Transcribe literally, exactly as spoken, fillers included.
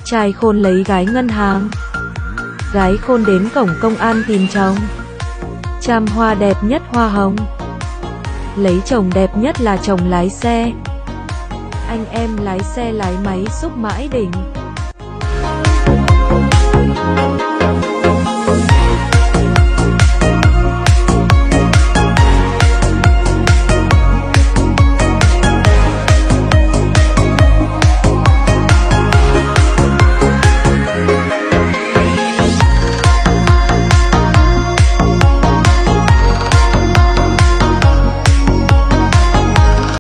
Trai khôn lấy gái ngân hàng. Gái khôn đến cổng công an tìm chồng. Cham hoa đẹp nhất hoa hồng. Lấy chồng đẹp nhất là chồng lái xe. Anh em lái xe lái máy xúc mãi đỉnh.